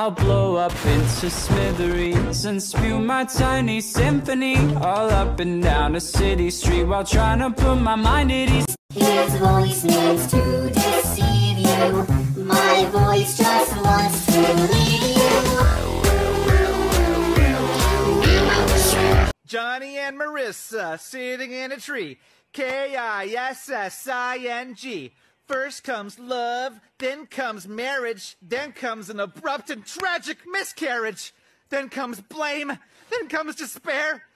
I'll blow up into smithereens and spew my tiny symphony all up and down a city street while trying to put my mind at ease. His voice means to deceive you. My voice just wants to leave you. Johnny and Marissa sitting in a tree. K-I-S-S-I-N-G. First comes love, then comes marriage, then comes an abrupt and tragic miscarriage. Then comes blame, then comes despair,